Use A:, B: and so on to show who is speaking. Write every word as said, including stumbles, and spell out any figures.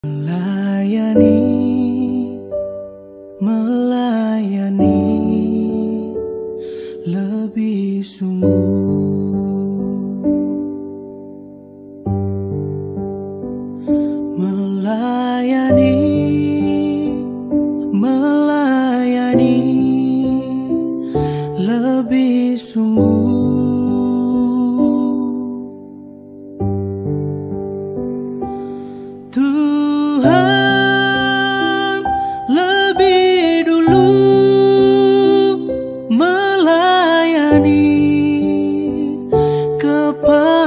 A: Melayani, melayani lebih sungguh. Melayani, melayani lebih sungguh. Tuhan lebih dulu melayani kepada